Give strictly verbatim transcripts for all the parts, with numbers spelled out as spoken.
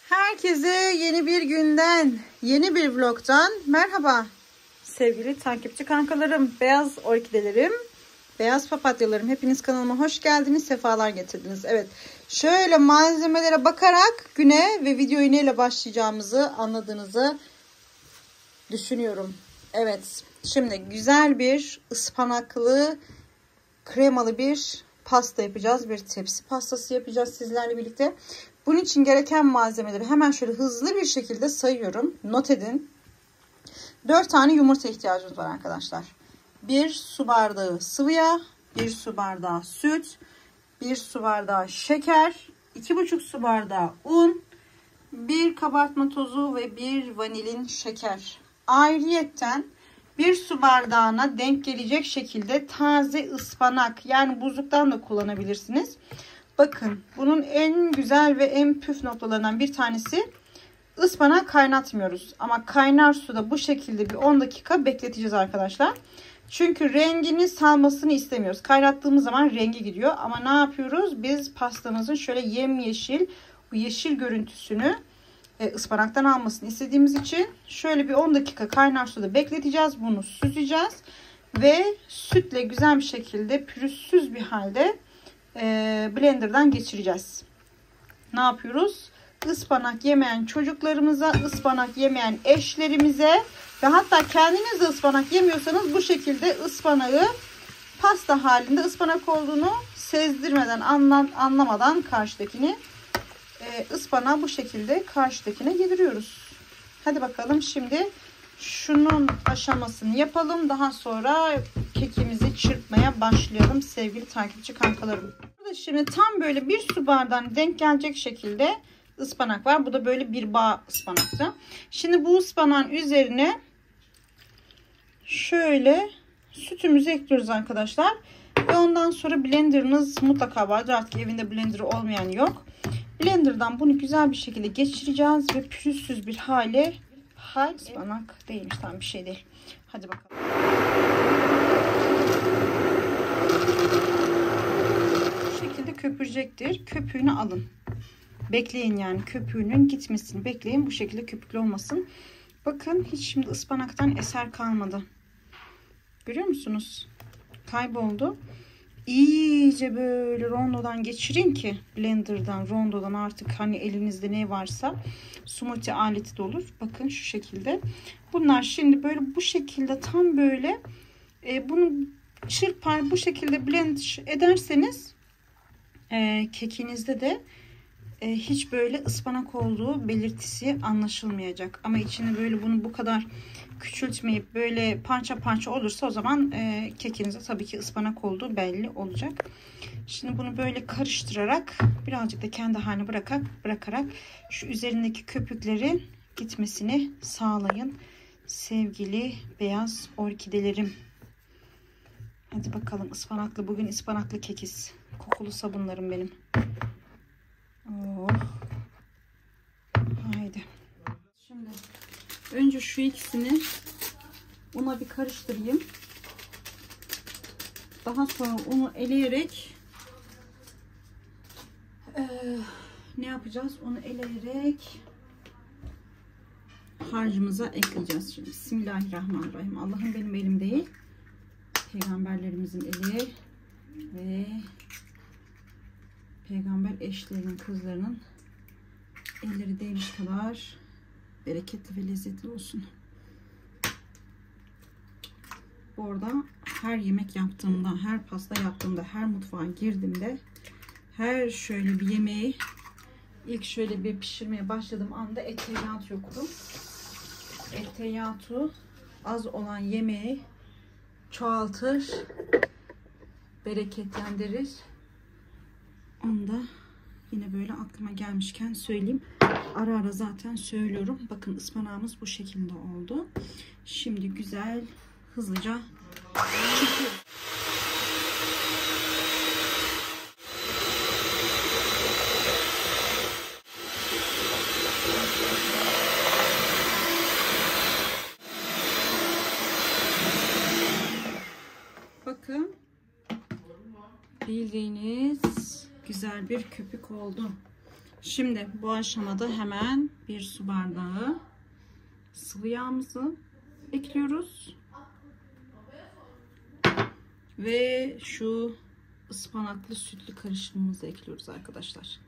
Herkese yeni bir günden, yeni bir vlogtan merhaba. Sevgili takipçi kankalarım, beyaz orkidelerim, beyaz papatyalarım. Hepiniz kanalıma hoş geldiniz, sefalar getirdiniz. Evet, şöyle malzemelere bakarak güne ve videoyu neyle başlayacağımızı anladığınızı düşünüyorum. Evet, şimdi güzel bir ıspanaklı, kremalı bir pasta yapacağız. Bir tepsi pastası yapacağız sizlerle birlikte. Bunun için gereken malzemeleri hemen şöyle hızlı bir şekilde sayıyorum. Not edin. dört tane yumurta ihtiyacımız var arkadaşlar. bir su bardağı sıvı yağ, bir su bardağı süt, bir su bardağı şeker, iki buçuk su bardağı un, bir kabartma tozu ve bir vanilin şeker. Ayrıyetten bir su bardağına denk gelecek şekilde taze ıspanak, yani buzluktan da kullanabilirsiniz. Bakın, bunun en güzel ve en püf noktalarından bir tanesi, ıspanak kaynatmıyoruz. Ama kaynar suda bu şekilde bir on dakika bekleteceğiz arkadaşlar. Çünkü rengini salmasını istemiyoruz. Kaynattığımız zaman rengi gidiyor. Ama ne yapıyoruz? Biz pastamızın şöyle yemyeşil, bu yeşil görüntüsünü ıspanaktan almasını istediğimiz için şöyle bir on dakika kaynar suda bekleteceğiz. Bunu süzeceğiz. Ve sütle güzel bir şekilde pürüzsüz bir halde blenderdan geçireceğiz. Ne yapıyoruz? Ispanak yemeyen çocuklarımıza, ıspanak yemeyen eşlerimize ve hatta kendiniz de ıspanak yemiyorsanız bu şekilde ıspanağı pasta halinde, ıspanak olduğunu sezdirmeden, anlamadan karşıdakini ıspanağı bu şekilde karşıdakine yediriyoruz. Hadi bakalım, şimdi şunun aşamasını yapalım. Daha sonra kekimizi çırpmaya başlayalım sevgili takipçi kankalarım. Burada şimdi tam böyle bir su bardağına denk gelecek şekilde ıspanak var. Bu da böyle bir bağ ıspanaktı. Şimdi bu ıspanağın üzerine şöyle sütümüzü ekliyoruz arkadaşlar. Ve ondan sonra blenderınız mutlaka vardır. Artık evinde blender olmayan yok. Blender'dan bunu güzel bir şekilde geçireceğiz ve pürüzsüz bir hale. Hay, ıspanak değilmiş, tam bir şey değil. Hadi bakalım. Bu şekilde köpürecektir. Köpüğünü alın. Bekleyin, yani köpüğünün gitmesini bekleyin. Bu şekilde köpüklü olmasın. Bakın, hiç şimdi ıspanaktan eser kalmadı. Görüyor musunuz? Kayboldu. İyice böyle rondodan geçirin ki, blenderdan, rondodan, artık hani elinizde ne varsa, smoothie aleti de olur. Bakın şu şekilde. Bunlar şimdi böyle bu şekilde tam böyle e, bunu çırpar, bu şekilde blend ederseniz e, kekinizde de e, hiç böyle ıspanak olduğu belirtisi anlaşılmayacak. Ama içine böyle bunu bu kadar küçültmeyip böyle parça parça olursa o zaman e, kekinize tabii ki ıspanak olduğu belli olacak. Şimdi bunu böyle karıştırarak, birazcık da kendi haline bırakarak, bırakarak şu üzerindeki köpüklerin gitmesini sağlayın sevgili beyaz orkidelerim. Hadi bakalım, ıspanaklı, bugün ıspanaklı kekiz. Kokulu sabunlarım benim. Oh. Haydi. Şimdi önce şu ikisini una bir karıştırayım. Daha sonra unu eleyerek e, ne yapacağız? Onu eleyerek harcımıza ekleyeceğiz. Şimdi Bismillahirrahmanirrahim. Allah'ım, benim elim değil, peygamberlerimizin eli ve peygamber eşlerinin, kızlarının elleri değmiş kadar bereketli ve lezzetli olsun. Bu arada her yemek yaptığımda, her pasta yaptığımda, her mutfağa girdiğimde, her şöyle bir yemeği ilk şöyle bir pişirmeye başladığım anda etteyatü yokum. Etteyatü az olan yemeği çoğaltır, bereketlendirir. Onu da yine böyle aklıma gelmişken söyleyeyim. Ara ara zaten söylüyorum. Bakın, ıspanağımız bu şekilde oldu. Şimdi güzel, hızlıca çekiyoruz. Bakın, bildiğiniz güzel bir köpük oldu. Şimdi bu aşamada hemen bir su bardağı sıvı yağımızı ekliyoruz. Ve şu ıspanaklı sütlü karışımımızı ekliyoruz arkadaşlar.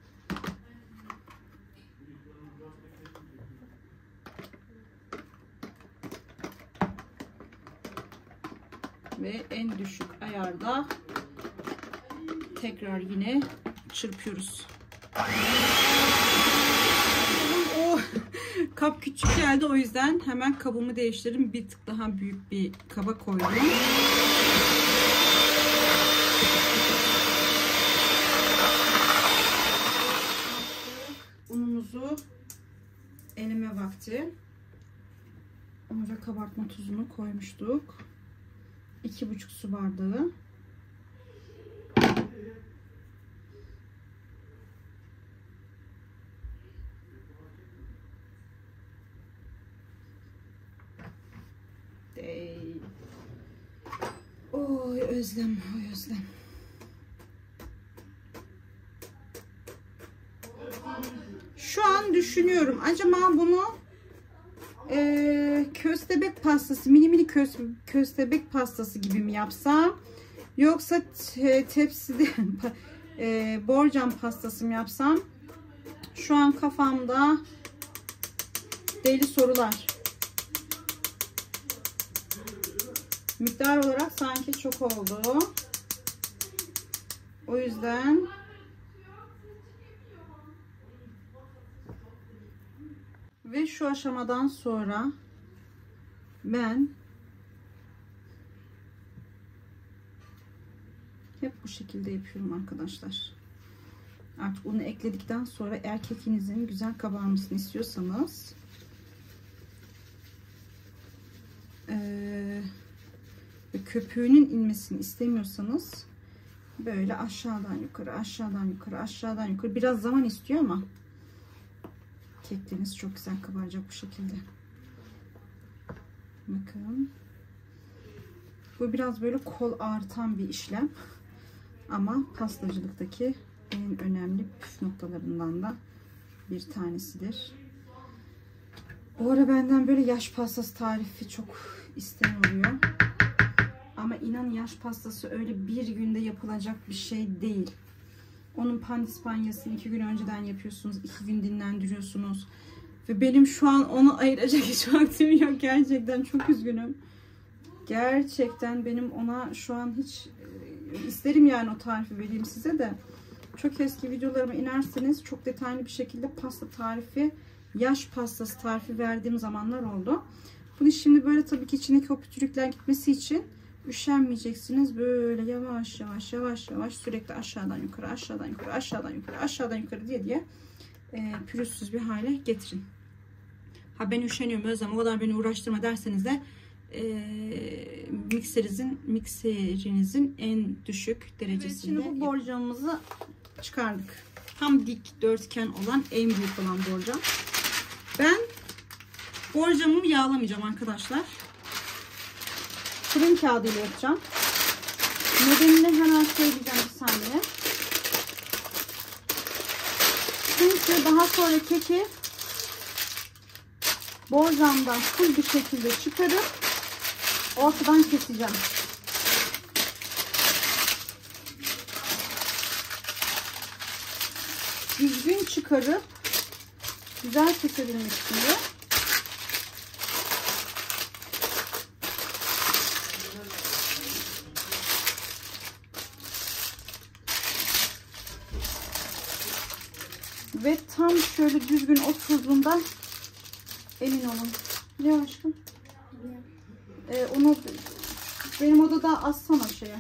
Ve en düşük ayarda tekrar yine çırpıyoruz. O kap küçük geldi, o yüzden hemen kabımı değiştirdim. Bir tık daha büyük bir kaba koydum. Unumuzu eleme vakti. Un ve kabartma tuzunu koymuştuk. iki buçuk su bardağı. Dey. Oy özlem, oy özlem. Şu an düşünüyorum. Acaba bunu e, köstebek pastası, mini mini köz, köstebek pastası gibi mi yapsam? Yoksa te, tepside e, borcam pastası mı yapsam? Şu an kafamda deli sorular. Miktar olarak sanki çok oldu. O yüzden ve şu aşamadan sonra ben hep bu şekilde yapıyorum arkadaşlar. Artık unu ekledikten sonra eğer kekinizin güzel kabarmasını istiyorsanız ee, ve köpüğünün inmesini istemiyorsanız böyle aşağıdan yukarı aşağıdan yukarı aşağıdan yukarı, biraz zaman istiyor ama kekleriniz çok güzel kabaracak bu şekilde. Bakın, bu biraz böyle kol ağrıtan bir işlem ama pastacılıktaki en önemli püf noktalarından da bir tanesidir. Bu ara benden böyle yaş pastası tarifi çok isteyen oluyor. Ama inan yaş pastası öyle bir günde yapılacak bir şey değil. Onun pandispanyasını iki gün önceden yapıyorsunuz. iki gün dinlendiriyorsunuz. Ve benim şu an onu ayıracak hiç vaktim yok. Gerçekten çok üzgünüm. Gerçekten benim ona şu an hiç isterim yani o tarifi vereyim size de. Çok eski videolarıma inerseniz çok detaylı bir şekilde pasta tarifi, yaş pastası tarifi verdiğim zamanlar oldu. Bunu şimdi böyle tabii ki içindeki o pütürükler gitmesi için üşenmeyeceksiniz. Böyle yavaş yavaş yavaş yavaş sürekli aşağıdan yukarı aşağıdan yukarı aşağıdan yukarı aşağıdan yukarı diye diye e, pürüzsüz bir hale getirin. Ha ben üşeniyorum Özlem, o kadar beni uğraştırma derseniz de e, mikserinizin mikserinizin en düşük derecesinde. Evet, şimdi bu borcamımızı çıkardık. Tam dik dörtgen olan, en büyük olan borcam. Ben borcamımı yağlamayacağım arkadaşlar. Fırın kağıdıyla yapacağım. Nedenini hemen söyleyeceğim bir saniye. Çünkü daha sonra keki borcamdan full bir şekilde çıkarıp ortadan keseceğim. Düzgün çıkarıp güzel kesebilmek için de ve tam şöyle düzgün oturduğunda emin olun. Ne aşkım? Ee, onu benim odada assana şeye.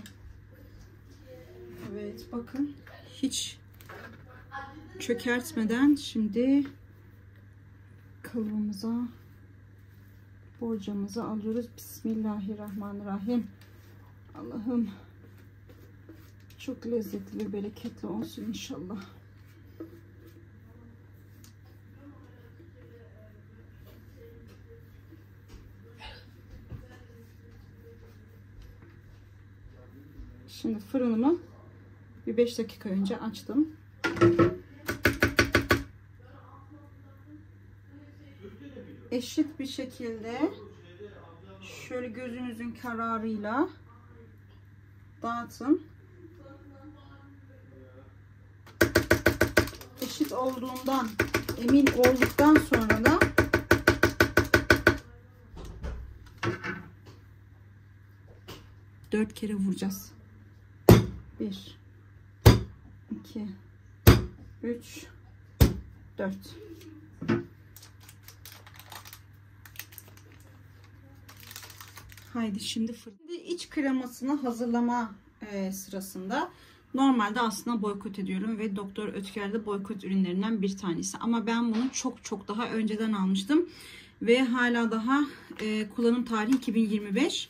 Evet bakın. Hiç çökertmeden şimdi kalıbımıza borcamızı alıyoruz. Bismillahirrahmanirrahim. Allah'ım çok lezzetli ve bereketli olsun inşallah. Şimdi fırınımı bir beş dakika önce açtım. eşit bir şekilde şöyle gözünüzün kararıyla dağıtın. Eşit olduğundan emin olduktan sonra da dört kere vuracağız. bir, iki, üç, dört. Haydi şimdi fırın. Şimdi iç kremasını hazırlama e, sırasında normalde aslında boykot ediyorum ve Doktor Ötker'de boykot ürünlerinden bir tanesi. Ama ben bunu çok çok daha önceden almıştım ve hala daha e, kullanım tarihi iki bin yirmi beş.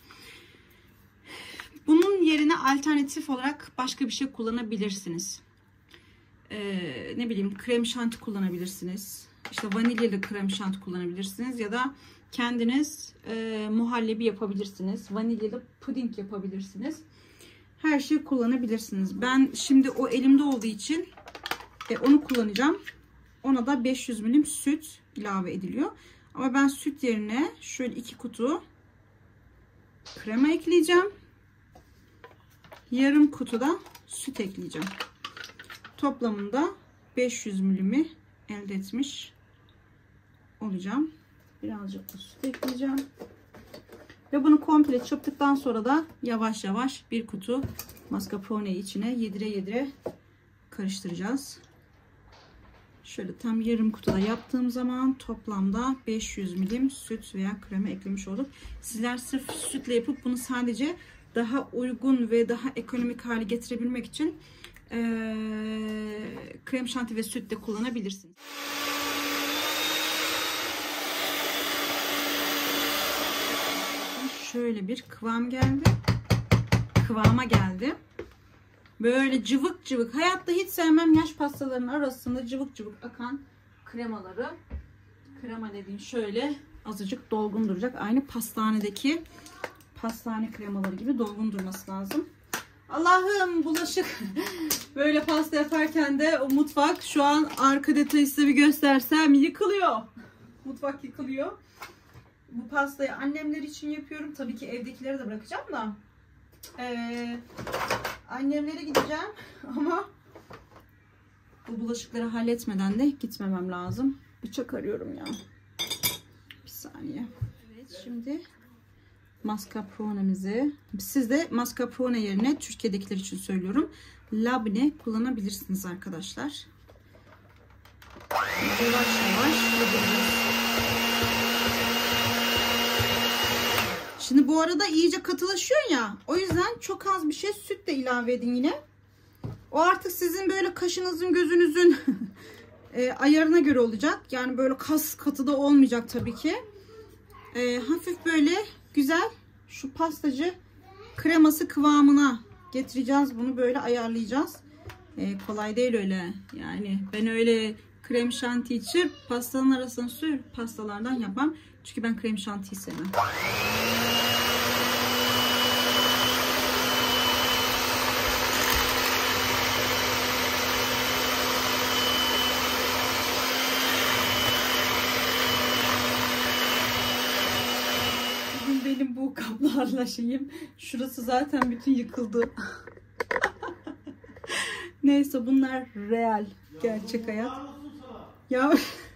Bunun yerine alternatif olarak başka bir şey kullanabilirsiniz. Ee, ne bileyim krem şanti kullanabilirsiniz. İşte vanilyalı krem şanti kullanabilirsiniz. Ya da kendiniz e, muhallebi yapabilirsiniz. Vanilyalı puding yapabilirsiniz. Her şeyi kullanabilirsiniz. Ben şimdi o elimde olduğu için e, onu kullanacağım. Ona da beş yüz milim süt ilave ediliyor. Ama ben süt yerine şöyle iki kutu krema ekleyeceğim. Yarım kutuda süt ekleyeceğim. Toplamında beş yüz milimi elde etmiş olacağım. Birazcık da süt ekleyeceğim. Ve bunu komple çırptıktan sonra da yavaş yavaş bir kutu mascarpone'yi içine yedire yedire karıştıracağız. Şöyle tam yarım kutuda yaptığım zaman toplamda beş yüz milim süt veya krema eklemiş olduk. Sizler sırf sütle yapıp bunu sadece daha uygun ve daha ekonomik hale getirebilmek için e, krem şanti ve süt de kullanabilirsiniz. Şöyle bir kıvam geldi. Kıvama geldi. Böyle cıvık cıvık. Hayatta hiç sevmem yaş pastalarının arasında cıvık cıvık akan kremaları. Krema dediğin şöyle azıcık dolgun duracak. Aynı pastanedeki pastane kremaları gibi dolgun durması lazım. Allah'ım bulaşık. Böyle pasta yaparken de o mutfak şu an arka detayı size bir göstersem yıkılıyor. Mutfak yıkılıyor. Bu pastayı annemler için yapıyorum. Tabii ki evdekilere de bırakacağım da. Ee, annemlere gideceğim ama bu bulaşıkları halletmeden de gitmemem lazım. Bıçak arıyorum ya. Bir saniye. Evet, şimdi mascarpone'mizi, siz de mascarpone yerine Türkiye'dekiler için söylüyorum, labne kullanabilirsiniz arkadaşlar. Yavaş yavaş yapıyoruz. Şimdi bu arada iyice katılaşıyor ya, o yüzden çok az bir şey süt de ilave edin yine. O artık sizin böyle kaşınızın gözünüzün e, ayarına göre olacak. Yani böyle kas katı da olmayacak tabii ki. E, hafif böyle güzel şu pastacı kreması kıvamına getireceğiz. Bunu böyle ayarlayacağız. E, kolay değil öyle. Yani ben öyle krem şanti çırp pastanın arasına sür pastalardan yapmam. Çünkü ben krem şantiyi sevmem. Benim bu kaplarla şeyim, şurası zaten bütün yıkıldı. Neyse, bunlar real, gerçek hayat. Ya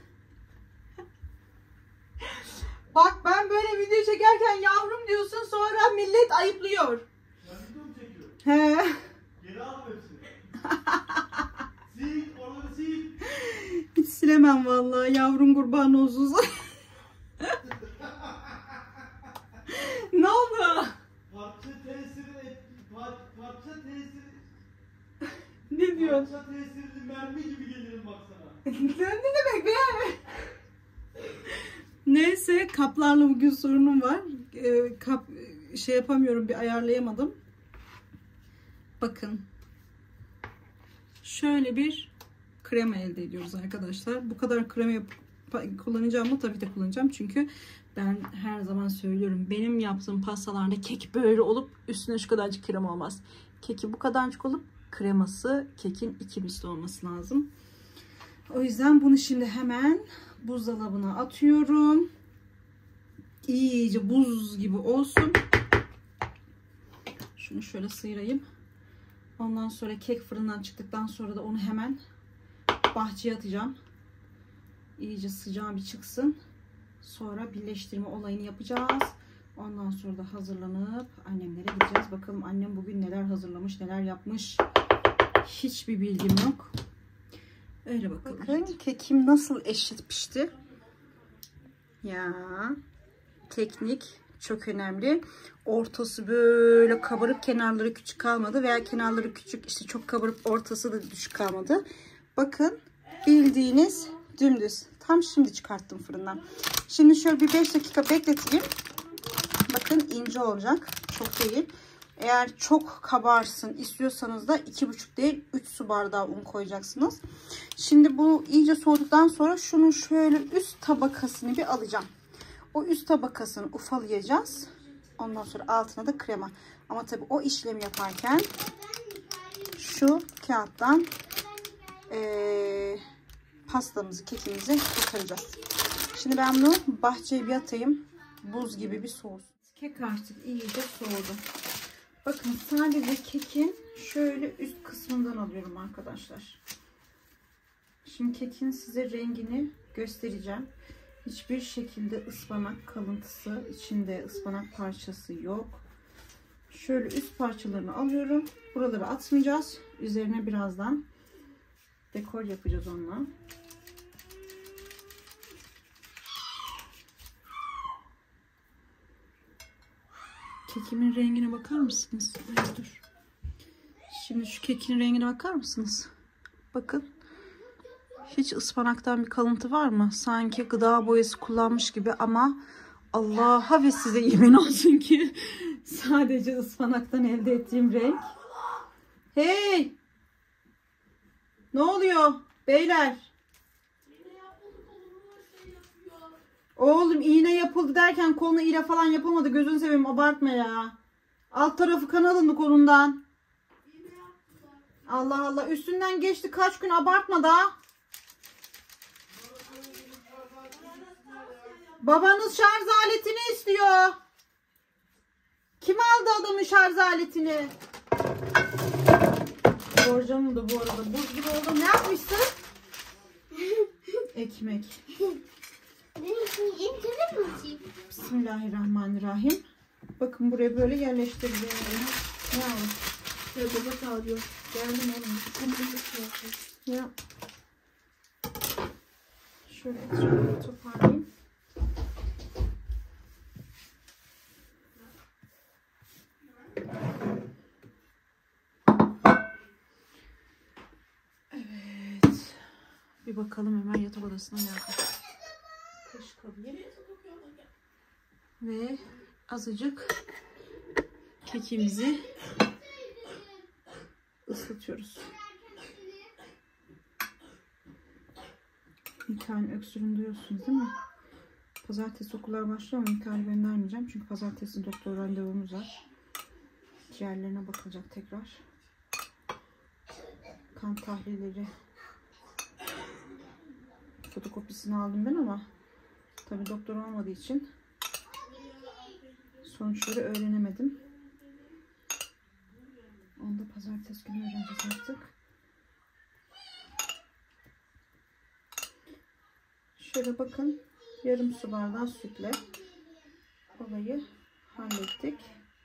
bak, ben böyle video çekerken yavrum diyorsun, sonra millet ayıplıyor. He. Geri al hepsini. Sil, oraları sil. Hiç silemem vallahi, yavrum kurban olsun. Ne oldu? Parça tesiri, parça tesiri. Ne diyorsun? Parça tesiri mermi gibi gelirim baksana. Ne demek be? Neyse, kaplarla bugün sorunum var. Ee, kap şey yapamıyorum, bir ayarlayamadım. Bakın. Şöyle bir krema elde ediyoruz arkadaşlar. Bu kadar krema kullanacağım mı? Tabii de kullanacağım. Çünkü ben her zaman söylüyorum, benim yaptığım pastalarda kek böyle olup üstüne şu kadarcık krema olmaz. Keki bu kadarcık olup kreması kekin iki misli olması lazım. O yüzden bunu şimdi hemen buzdolabına atıyorum. iyice buz gibi olsun. Şunu şöyle sıyırayım. Ondan sonra kek fırından çıktıktan sonra da onu hemen bahçeye atacağım. İyice sıcağı bir çıksın. Sonra birleştirme olayını yapacağız. Ondan sonra da hazırlanıp annemlere gideceğiz. Bakalım annem bugün neler hazırlamış, neler yapmış. Hiçbir bilgim yok. Öyle bakalım. Bakın kekim nasıl eşit pişti. Ya teknik çok önemli. Ortası böyle kabarık, kenarları küçük kalmadı veya kenarları küçük işte çok kabarıp ortası da düşük kalmadı. Bakın bildiğiniz dümdüz. Tam şimdi çıkarttım fırından. Şimdi şöyle bir beş dakika bekleteyim. Bakın ince olacak. Çok değil. Eğer çok kabarsın istiyorsanız da iki buçuk değil üç su bardağı un koyacaksınız. Şimdi bu iyice soğuduktan sonra şunun şöyle üst tabakasını bir alacağım. O üst tabakasını ufalayacağız. Ondan sonra altına da krema. Ama tabii o işlemi yaparken şu kağıttan ee, pastamızı, kekimizi çıkaracağız. Şimdi ben bunu bahçeye bir atayım. Buz gibi bir soğuz. Kek artık iyice soğudu. Bakın sadece kekin şöyle üst kısmından alıyorum arkadaşlar. Şimdi kekin size rengini göstereceğim. Hiçbir şekilde ıspanak kalıntısı, içinde ıspanak parçası yok. Şöyle üst parçalarını alıyorum. Buraları atmayacağız. Üzerine birazdan dekor yapacağız onunla. Kekimin rengine bakar mısınız? Ay, dur. Şimdi şu kekin rengine bakar mısınız? Bakın. Hiç ıspanaktan bir kalıntı var mı? Sanki gıda boyası kullanmış gibi ama Allah'a ve size yemin olsun ki sadece ıspanaktan elde ettiğim renk. Hey! Ne oluyor? Beyler. Oğlum iğne yapıldı derken koluna iğne falan yapılmadı. Gözünü seveyim abartma ya. Alt tarafı kan alındı kolundan. Allah Allah üstünden geçti kaç gün abartma da. Babanız şarj aletini istiyor. Kim aldı adamın şarj aletini? Borcamım da bu arada buz gibi oldu. Ne yapmışsın? Ekmek. Bismillahirrahmanirrahim. Bakın buraya böyle yerleştirdim. Ne yapalım? Ya baba çağırıyor. Geldim oğlum. Ya. Şöyle şöyle toparlayayım. Evet. Bir bakalım hemen yatak odasına ne yapalım. Kaşık alayım. Ve azıcık kekimizi ıslatıyoruz. Mikail'in öksürüğünü duyuyorsunuz değil mi? Pazartesi okullar başlıyor ama Mikail'i göndermeyeceğim. Çünkü pazartesi doktor randevumuz var. Ciğerlerine bakılacak tekrar. Kan tahlilleri fotokopisini aldım ben ama tabii doktor olmadığı için sonuçları öğrenemedim. Onu da pazartesi günü öğreneceğiz artık. Şöyle bakın yarım su bardağı sütle olayı hallettik.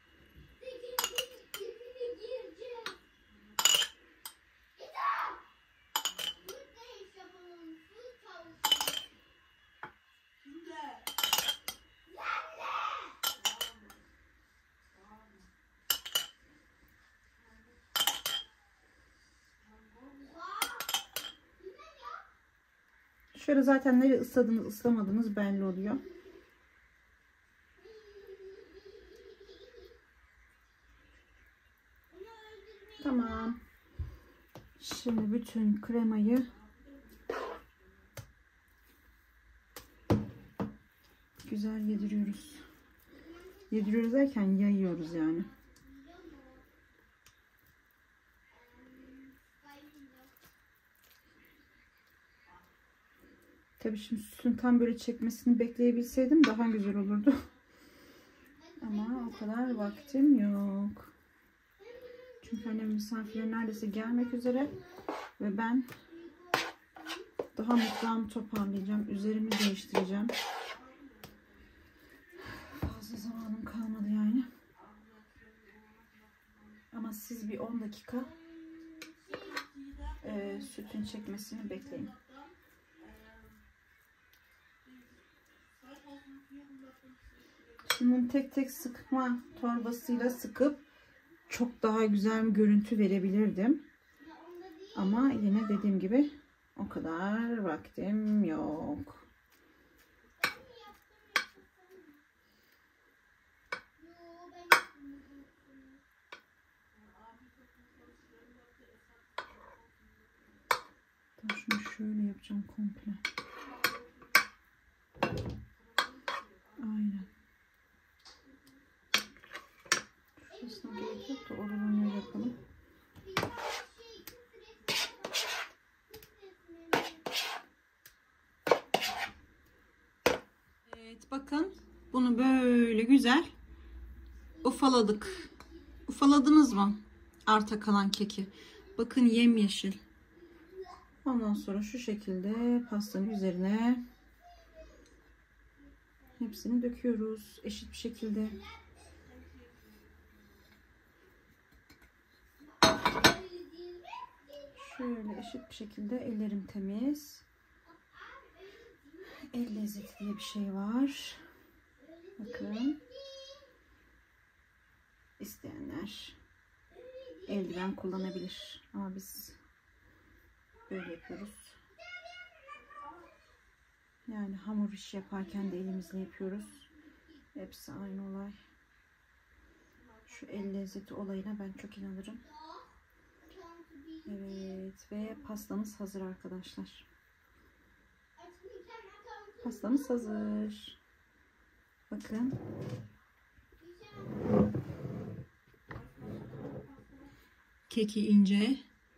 Şöyle zaten nereye ısladınız ıslamadınız belli oluyor. Tamam. Şimdi bütün kremayı güzel yediriyoruz. Yediriyoruz derken yayıyoruz yani. Tabii şimdi sütün tam böyle çekmesini bekleyebilseydim daha güzel olurdu. Ama o kadar vaktim yok. Çünkü annem misafirler neredeyse gelmek üzere. Ve ben daha mutfağımı toparlayacağım. Üzerimi değiştireceğim. Fazla zamanım kalmadı yani. Ama siz bir on dakika e, sütün çekmesini bekleyin. Şimdi tek tek sıkma torbasıyla sıkıp çok daha güzel bir görüntü verebilirdim. Ama yine dediğim gibi o kadar vaktim yok. Şunu şöyle yapacağım komple. Aynen. Şurasına gerek yok da oradan yapalım. Evet, bakın bunu böyle güzel ufaladık. Ufaladınız mı? Arta kalan keki. Bakın yemyeşil. Ondan sonra şu şekilde pastanın üzerine hepsini döküyoruz eşit bir şekilde. Şöyle eşit bir şekilde, ellerim temiz. El lezzeti diye bir şey var. Bakın. İsteyenler eldiven kullanabilir. Ama biz böyle yapıyoruz. Yani hamur işi yaparken de elimizle yapıyoruz. Hepsi aynı olay. Şu el lezzeti olayına ben çok inanırım. Evet ve pastamız hazır arkadaşlar. Pastamız hazır. Bakın. Keki ince.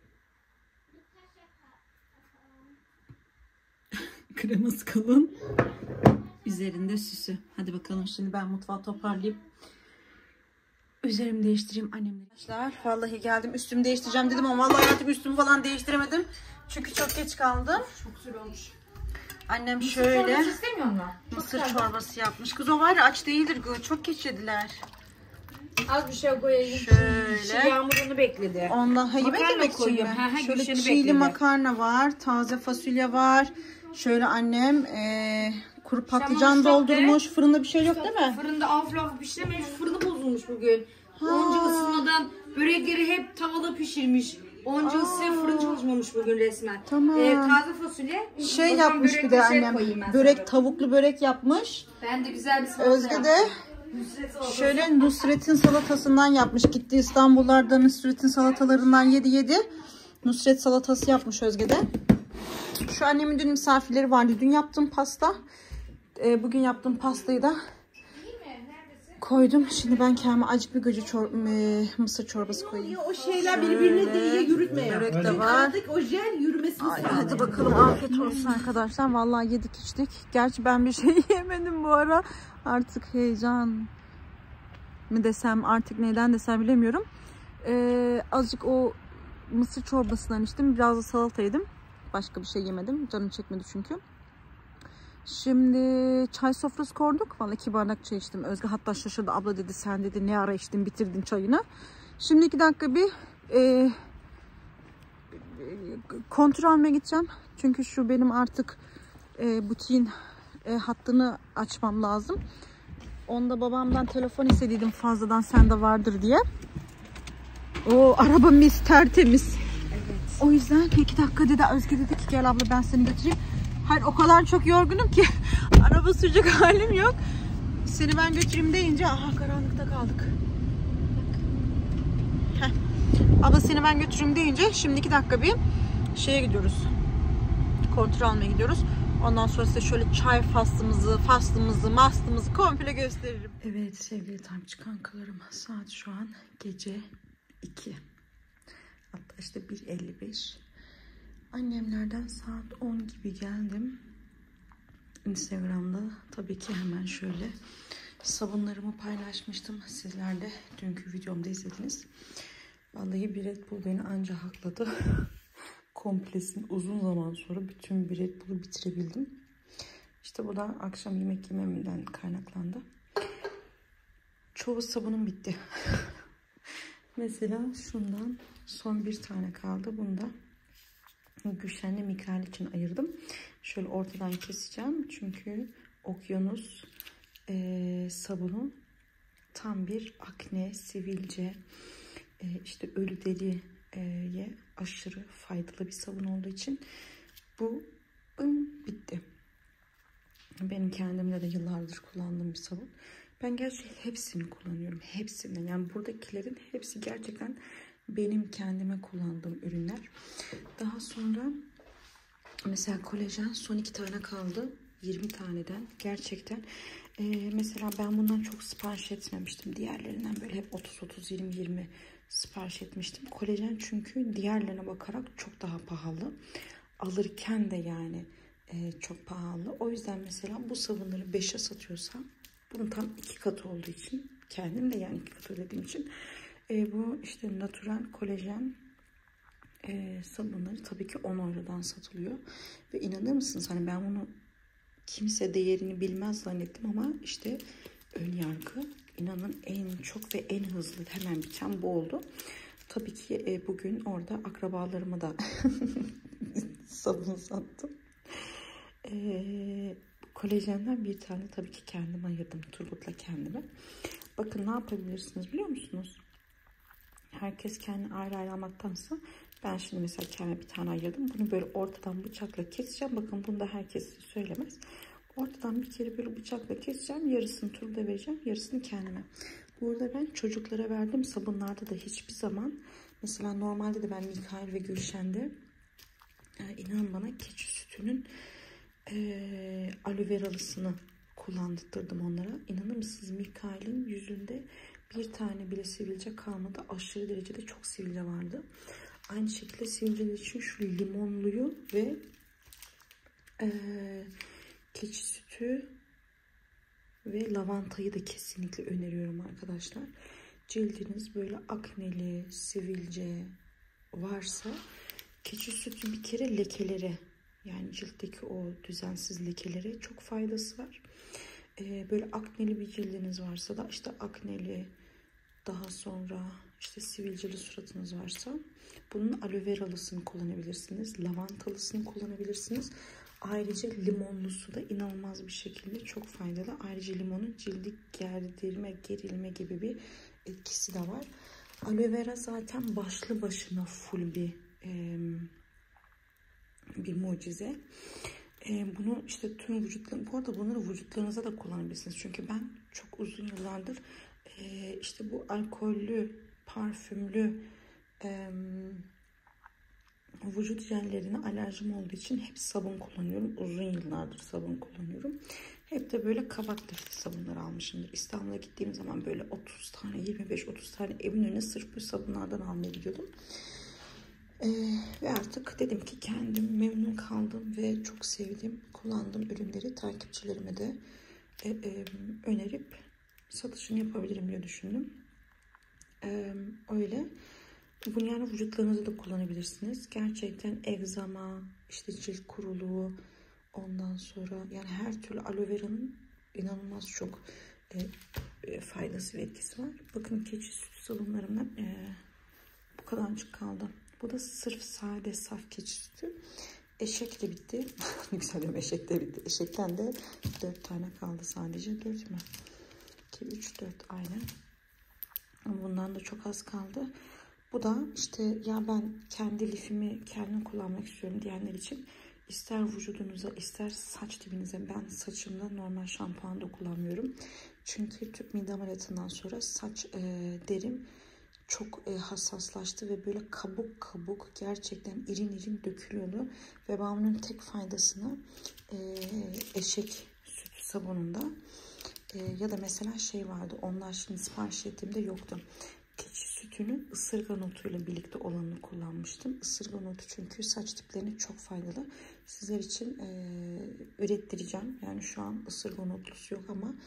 Kreması kalın. Üzerinde süsü. Hadi bakalım, şimdi ben mutfağı toparlayıp üzerimi değiştireyim annemle. Arkadaşlar vallahi geldim, üstümü değiştireceğim dedim ama vallahi artık üstümü falan değiştiremedim. Çünkü çok geç kaldım. Çok güzel olmuş. Annem mısır şöyle mısır çok çorbası yapmış. Kız o var ya, aç değildir. Çok geç yediler. Az bir şey koyayım. Şöyle. Şey, yağmurunu bekledi. Ondan ha, yemek yemek için mi? Şöyle çiğli bekledi. Makarna var. Taze fasulye var. Şöyle annem e, kuru patlıcan doldurmuş. De, fırında bir şey yok değil mi? Fırında aflaf pişirememiş. Fırını bozulmuş bugün. Ha. Onca ısınmadan börekleri hep tavada pişirmiş. Onca ısıya fırın çalışmamış bugün resmen. Tamam. Ee, taze fasulye. Şey yapmış bir de annem. Börek sana. Tavuklu börek yapmış. Ben de güzel bir salata Özge de şöyle Nusret'in salatasından yapmış. Gitti İstanbullarda Nusret'in salatalarından yedi yedi. Nusret salatası yapmış Özge de. Şu annemin dün misafirleri vardı. Dün yaptığım pasta. E, bugün yaptığım pastayı da koydum. Şimdi ben kendime acık bir göcü çor e, mısır çorbası koyayım. O şeyler birbirini deliye yürütmüyor. Börek de var. O jel yürümesini sağlıyor. Hadi bakalım, afiyet olsun arkadaşlar. Vallahi yedik içtik. Gerçi ben bir şey yemedim bu ara. Artık heyecan mı desem, artık neden desem bilemiyorum. Ee, azıcık o mısır çorbasından içtim. Biraz da salata yedim. Başka bir şey yemedim. Canım çekmedi çünkü. Şimdi çay sofrası kurduk. Vallahi iki bardak çay içtim. Özge hatta şaşırdı. Abla dedi, sen dedi ne ara içtin bitirdin çayını. Şimdi iki dakika bir e, kontrol almaya gideceğim. Çünkü şu benim artık e, butiğin e, hattını açmam lazım. Onda babamdan telefon istediydim fazladan, sende vardır diye. O araba mis tertemiz. Evet. O yüzden iki dakika dedi. Özge dedi ki gel abla ben seni götüreyim. Hayır, o kadar çok yorgunum ki araba sürecek halim yok. Seni ben götüreyim deyince aha karanlıkta kaldık. Heh. Abla seni ben götüreyim deyince şimdi iki dakika bir şeye gidiyoruz. Kontrol almaya gidiyoruz. Ondan sonra size şöyle çay faslımızı, faslımızı, mastımızı komple gösteririm. Evet sevgili takipçi kankalarım, saat şu an gece iki. Hatta işte bir elli beş. Annemlerden saat on gibi geldim. Instagram'da tabii ki hemen şöyle Sabunlarımı paylaşmıştım. Sizler de dünkü videomda izlediniz. Vallahi bir Red Bull beni anca hakladı. Komplesini uzun zaman sonra bütün bir Red Bull'u bitirebildim. İşte bu da akşam yemek yememden kaynaklandı. Çoğu sabunum bitti. Mesela şundan son bir tane kaldı. Bunu da Gülşen'le Mikael için ayırdım. Şöyle ortadan keseceğim. Çünkü Okyanus e, sabunu tam bir akne, sivilce, e, işte ölü deriye aşırı faydalı bir sabun olduğu için bu ım, bitti. Benim kendimde de yıllardır kullandığım bir sabun. Ben gerçekten hepsini kullanıyorum. Hepsinden. Yani buradakilerin hepsi gerçekten benim kendime kullandığım ürünler. Daha sonra mesela kolajen son iki tane kaldı. yirmi taneden. Gerçekten ee, mesela ben bundan çok sipariş etmemiştim. Diğerlerinden böyle hep otuz otuz yirmi yirmi sipariş etmiştim. Kolajen çünkü diğerlerine bakarak çok daha pahalı. Alırken de yani e, çok pahalı. O yüzden mesela bu sabunları beşe satıyorsam bunun tam iki katı olduğu için, kendim de yani iki katı ödediğim için e, bu işte natural kolajen e, sabunları tabii ki on eurodan satılıyor. Ve inanır mısınız, hani ben bunu kimse değerini bilmez zannettim ama işte ön yargı, inanın en çok ve en hızlı hemen biten bu oldu. Tabii ki e, bugün orada akrabalarıma da sabun sattım. E, kolajenden bir tane tabii ki kendime ayırdım. Turgut'la kendime. Bakın ne yapabilirsiniz biliyor musunuz? Herkes kendi ayrı ayrı almaktansa ben şimdi mesela kendime bir tane ayırdım. Bunu böyle ortadan bıçakla keseceğim. Bakın bunu da herkes söylemez. Ortadan bir kere böyle bıçakla keseceğim. Yarısını Turgut'a vereceğim. Yarısını kendime. Burada ben çocuklara verdim. Sabunlarda da hiçbir zaman, mesela normalde de ben Mikael ve Gülşen'de yani inanın bana keçi sütünün e, aloe veralısını kullandırdım onlara. İnanır mısınız, Mikael'in yüzünde bir tane bile sivilce kalmadı. Aşırı derecede çok sivilce vardı. Aynı şekilde sivilceler için şu limonluyu ve e, keçi sütü ve lavantayı da kesinlikle öneriyorum arkadaşlar. Cildiniz böyle akneli, sivilce varsa keçi sütü bir kere lekelere, yani ciltteki o düzensiz lekelere çok faydası var. Ee, böyle akneli bir cildiniz varsa da, işte akneli, daha sonra işte sivilceli suratınız varsa bunun aloe veralısını kullanabilirsiniz. Lavantalısını kullanabilirsiniz. Ayrıca limonlusu da inanılmaz bir şekilde çok faydalı. Ayrıca limonun cildi gerdirme, gerilme gibi bir etkisi de var. Aloe vera zaten başlı başına full bir e, bir mucize. E, bunu işte tüm vücutlarınız, bu arada bunları vücutlarınıza da kullanabilirsiniz. Çünkü ben çok uzun yıllardır e, işte bu alkollü, parfümlü e, vücut jellerine alerjim olduğu için hep sabun kullanıyorum. Uzun yıllardır sabun kullanıyorum. Hep de böyle kabak taşı sabunları almışımdır. İstanbul'a gittiğim zaman böyle otuz tane, yirmi beş otuz tane evin önüne sırf bu sabunlardan almaya gidiyordum. Ee, ve artık dedim ki kendim memnun kaldım ve çok sevdim. Kullandığım ürünleri takipçilerime de e, e, önerip satışını yapabilirim diye düşündüm. Ee, öyle. Bunu yani vücutlarınızda da kullanabilirsiniz. Gerçekten egzama, işte cilt kuruluğu, ondan sonra yani her türlü aloe vera'nın inanılmaz çok e, e, faydası ve etkisi var. Bakın keçi sütü sabunlarımdan e, bu kadarcık kaldı. Bu da sırf sade saf keçi sütü. Eşek de bitti. Ne güzel diyorum, eşek de bitti. Eşekten de dört tane kaldı sadece. dört mü? iki, üç, dört aynen. Bundan da çok az kaldı. Bu da işte ya ben kendi lifimi kendim kullanmak istiyorum diyenler için, ister vücudunuza ister saç dibinize, ben saçımda normal şampuan da kullanmıyorum. Çünkü tüp mide ameliyatından sonra saç e, derim çok e, hassaslaştı ve böyle kabuk kabuk gerçekten irin irin dökülüyordu. Ve ben bunun tek faydasını e, eşek sütü sabununda e, ya da mesela şey vardı, onlar şimdi sipariş ettiğimde yoktu. Keçi sütünün ısırgan otuyla birlikte olanını kullanmıştım. Isırgan otu çünkü saç diplerine çok faydalı. Sizler için e, ürettireceğim. Yani şu an ısırgan otlusu yok ama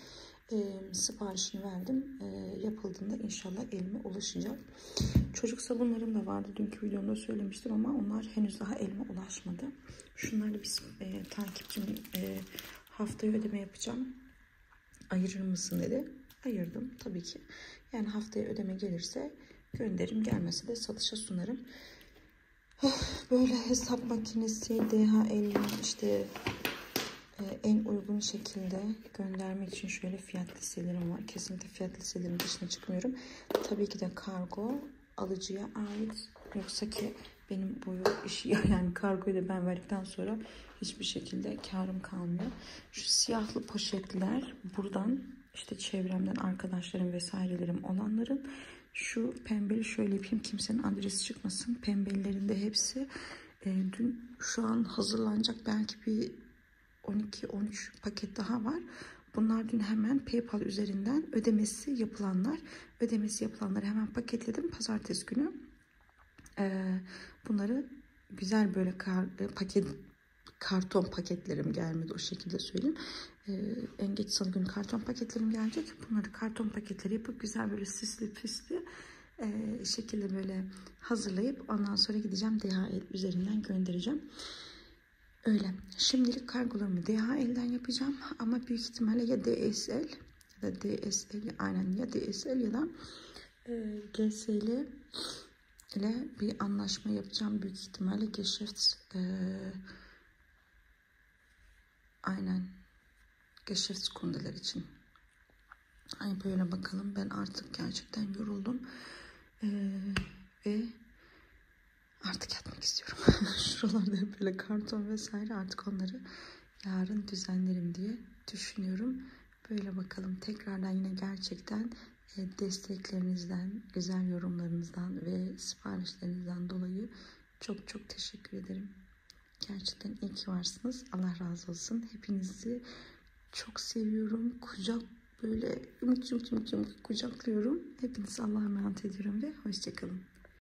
e, siparişini verdim. E, yapıldığında inşallah elime ulaşacak. Çocuk sabunlarım da vardı. Dünkü videomda söylemiştim ama onlar henüz daha elime ulaşmadı. Şunları biz e, takipçim e, haftaya ödeme yapacağım. Ayırır mısın dedi. Ayırdım tabii ki. Yani haftaya ödeme gelirse gönderirim. Gelmese de satışa sunarım. Böyle hesap makinesi, D H L işte en uygun şekilde göndermek için şöyle fiyat listelerim var. Kesinlikle fiyat listelerinin dışına çıkmıyorum. Tabii ki de kargo alıcıya ait. Yoksa ki benim bu işi yani kargoyu da ben verdikten sonra hiçbir şekilde karım kalmıyor. Şu siyahlı poşetler buradan işte çevremden arkadaşlarım vesairelerim olanların, şu pembeli şöyle yapayım kimsenin adresi çıkmasın. Pembelilerin de hepsi e, dün şu an hazırlanacak belki bir on iki on üç paket daha var. Bunlar dün hemen PayPal üzerinden ödemesi yapılanlar. Ödemesi yapılanları hemen paketledim. Pazartesi günü ee, bunları güzel böyle kar, paket karton paketlerim gelmedi, o şekilde söyleyeyim. Ee, en geç salı günü karton paketlerim gelecek. Bunları karton paketleri yapıp güzel böyle süslü püslü e, şekilde böyle hazırlayıp ondan sonra gideceğim D H L üzerinden göndereceğim. Öyle. Şimdilik kargolarımı D H L'den yapacağım ama büyük ihtimalle ya D S L ya da D S L, aynen ya D S L ya da e, G S L ile bir anlaşma yapacağım. Büyük ihtimalle Geschäfts e, aynen Geschäftskundeler için. Ay böyle bakalım. Ben artık gerçekten yoruldum. E, ve artık yatmak istiyorum. Şuralarda hep böyle karton vesaire, artık onları yarın düzenlerim diye düşünüyorum. Böyle bakalım. Tekrardan yine gerçekten desteklerinizden, güzel yorumlarınızdan ve siparişlerinizden dolayı çok çok teşekkür ederim. Gerçekten iyi ki varsınız. Allah razı olsun. Hepinizi çok seviyorum. Kucak böyle yumuk yumuk yumuk yumuk kucaklıyorum. Hepinizi Allah'a emanet ediyorum ve hoşçakalın.